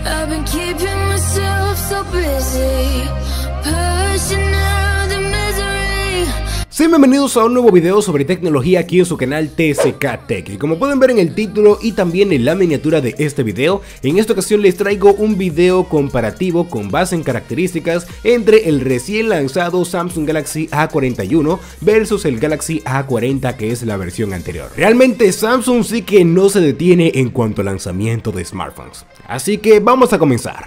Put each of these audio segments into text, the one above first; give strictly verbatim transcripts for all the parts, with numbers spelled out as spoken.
I've been keeping myself so busy, pushing out the misery. Sean bienvenidos a un nuevo video sobre tecnología aquí en su canal T S K Tech. Y como pueden ver en el título y también en la miniatura de este video, en esta ocasión les traigo un video comparativo con base en características entre el recién lanzado Samsung Galaxy A cuarenta y uno versus el Galaxy A cuarenta, que es la versión anterior. Realmente Samsung sí que no se detiene en cuanto al lanzamiento de smartphones, así que vamos a comenzar.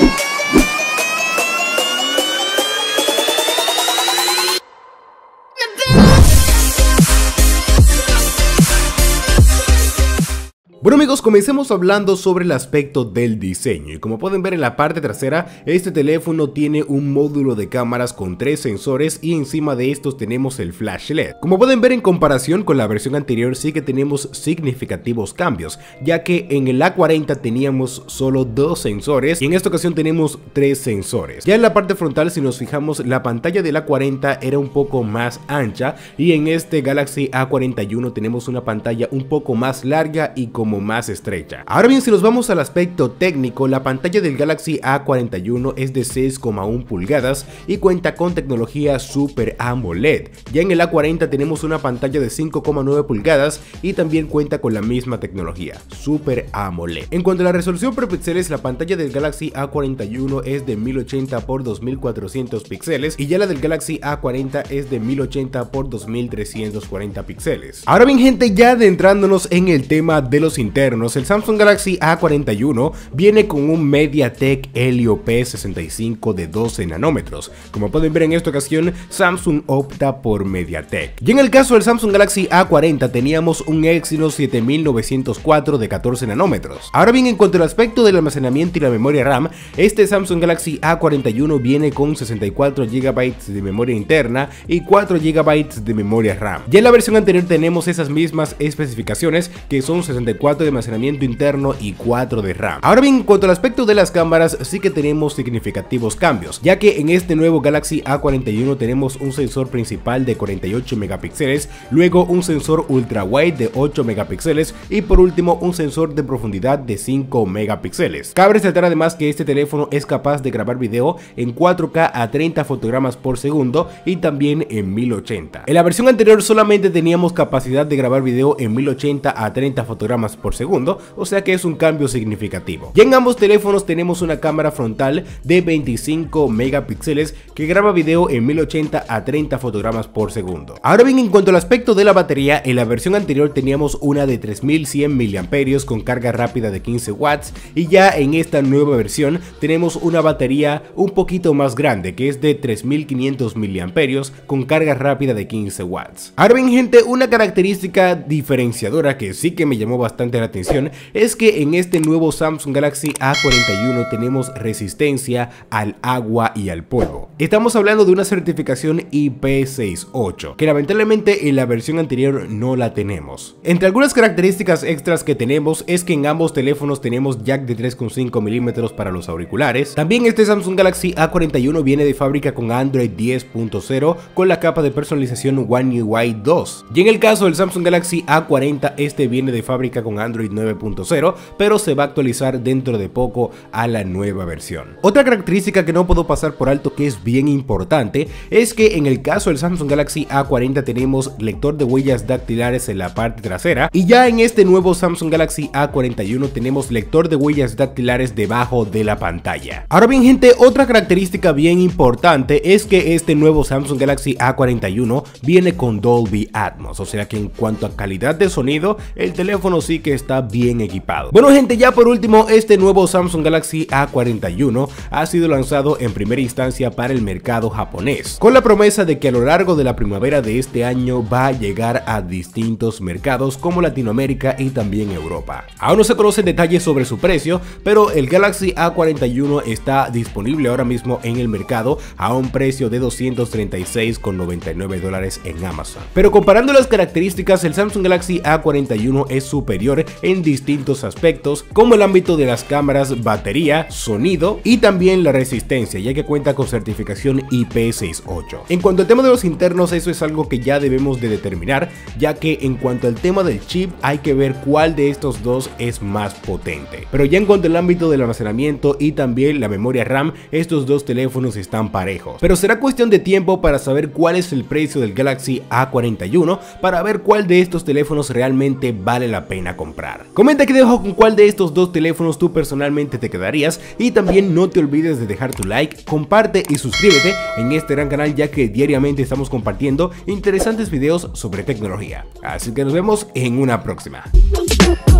Bueno amigos, comencemos hablando sobre el aspecto del diseño. Y como pueden ver en la parte trasera, este teléfono tiene un módulo de cámaras con tres sensores y encima de estos tenemos el flash L E D. Como pueden ver, en comparación con la versión anterior sí que tenemos significativos cambios, ya que en el A cuarenta teníamos solo dos sensores y en esta ocasión tenemos tres sensores. Ya en la parte frontal, si nos fijamos, la pantalla del A cuarenta era un poco más ancha y en este Galaxy A cuarenta y uno tenemos una pantalla un poco más larga y como más estrecha. Ahora bien, si nos vamos al aspecto técnico, la pantalla del Galaxy A cuarenta y uno es de seis coma uno pulgadas y cuenta con tecnología Super AMOLED. Ya en el A cuarenta tenemos una pantalla de cinco coma nueve pulgadas y también cuenta con la misma tecnología Super AMOLED. En cuanto a la resolución por píxeles, la pantalla del Galaxy A cuarenta y uno es de mil ochenta por dos mil cuatrocientos píxeles y ya la del Galaxy A cuarenta es de mil ochenta por dos mil trescientos cuarenta píxeles. Ahora bien gente, ya adentrándonos en el tema de los internos, el Samsung Galaxy A cuarenta y uno viene con un MediaTek Helio P sesenta y cinco de doce nanómetros. Como pueden ver, en esta ocasión Samsung opta por MediaTek. Y en el caso del Samsung Galaxy A cuarenta teníamos un Exynos siete mil novecientos cuatro de catorce nanómetros. Ahora bien, en cuanto al aspecto del almacenamiento y la memoria RAM, este Samsung Galaxy A cuarenta y uno viene con sesenta y cuatro gigabytes de memoria interna y cuatro gigabytes de memoria RAM. Ya en la versión anterior tenemos esas mismas especificaciones, que son sesenta y cuatro de almacenamiento interno y cuatro de RAM. Ahora bien, en cuanto al aspecto de las cámaras, sí que tenemos significativos cambios, ya que en este nuevo Galaxy A cuarenta y uno tenemos un sensor principal de cuarenta y ocho megapíxeles, luego un sensor ultra wide de ocho megapíxeles y por último un sensor de profundidad de cinco megapíxeles. Cabe resaltar además que este teléfono es capaz de grabar video en cuatro K a treinta fotogramas por segundo y también en mil ochenta. En la versión anterior solamente teníamos capacidad de grabar video en mil ochenta a treinta fotogramas por segundo, o sea que es un cambio significativo. Y en ambos teléfonos tenemos una cámara frontal de veinticinco megapíxeles que graba video en mil ochenta a treinta fotogramas por segundo. Ahora bien, en cuanto al aspecto de la batería, en la versión anterior teníamos una de tres mil cien miliamperios con carga rápida de quince watts y ya en esta nueva versión tenemos una batería un poquito más grande, que es de tres mil quinientos miliamperios con carga rápida de quince watts. Ahora bien gente, una característica diferenciadora que sí que me llamó bastante la atención es que en este nuevo Samsung Galaxy A cuarenta y uno tenemos resistencia al agua y al polvo. Estamos hablando de una certificación I P sesenta y ocho, que lamentablemente en la versión anterior no la tenemos. Entre algunas características extras que tenemos es que en ambos teléfonos tenemos jack de tres coma cinco milímetros para los auriculares. También este Samsung Galaxy A cuarenta y uno viene de fábrica con Android diez punto cero con la capa de personalización One U I dos. Y en el caso del Samsung Galaxy A cuarenta, este viene de fábrica con Android nueve punto cero, pero se va a actualizar dentro de poco a la nueva versión. Otra característica que no puedo pasar por alto, que es bien importante, es que en el caso del Samsung Galaxy A cuarenta tenemos lector de huellas dactilares en la parte trasera y ya en este nuevo Samsung Galaxy A cuarenta y uno tenemos lector de huellas dactilares debajo de la pantalla. Ahora bien gente, otra característica bien importante es que este nuevo Samsung Galaxy A cuarenta y uno viene con Dolby Atmos, o sea que en cuanto a calidad de sonido, el teléfono sí que está bien equipado. Bueno gente, ya por último, este nuevo Samsung Galaxy A cuarenta y uno ha sido lanzado en primera instancia para el mercado japonés, con la promesa de que a lo largo de la primavera de este año va a llegar a distintos mercados como Latinoamérica y también Europa. Aún no se conocen detalles sobre su precio, pero el Galaxy A cuarenta y uno está disponible ahora mismo en el mercado a un precio de doscientos treinta y seis con noventa y nueve dólares en Amazon. Pero comparando las características, el Samsung Galaxy A cuarenta y uno es superior superior en distintos aspectos, como el ámbito de las cámaras, batería, sonido y también la resistencia, ya que cuenta con certificación I P sesenta y ocho. En cuanto al tema de los internos, eso es algo que ya debemos de determinar, ya que en cuanto al tema del chip hay que ver cuál de estos dos es más potente. Pero ya en cuanto al ámbito del almacenamiento y también la memoria RAM, estos dos teléfonos están parejos. Pero será cuestión de tiempo para saber cuál es el precio del Galaxy A cuarenta y uno, para ver cuál de estos teléfonos realmente vale la pena comprar. Comenta aquí debajo con cuál de estos dos teléfonos tú personalmente te quedarías, y también no te olvides de dejar tu like, comparte y suscríbete en este gran canal, ya que diariamente estamos compartiendo interesantes videos sobre tecnología. Así que nos vemos en una próxima.